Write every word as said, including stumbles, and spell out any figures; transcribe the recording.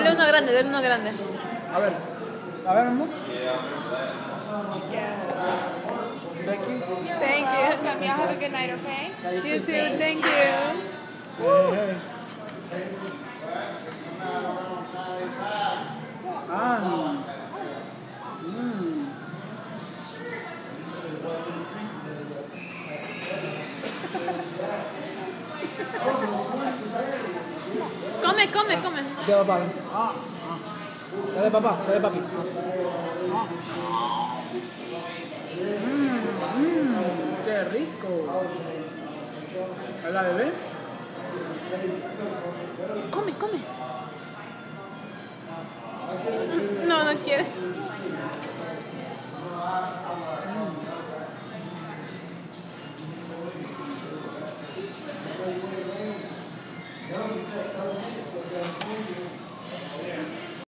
Dale uno grande, dale uno grande. A ver. A ver, amor. Thank you. Thank you. Welcome. Y'all have a good night, okay? You too, thank you. Hey, hey. Ah. Mm. Come, come, come. Ya, papá. Ah, ah. Dale, papá. Dale, papi. Ah. Mmm, mmm, qué rico. ¿A la bebé? Come, come.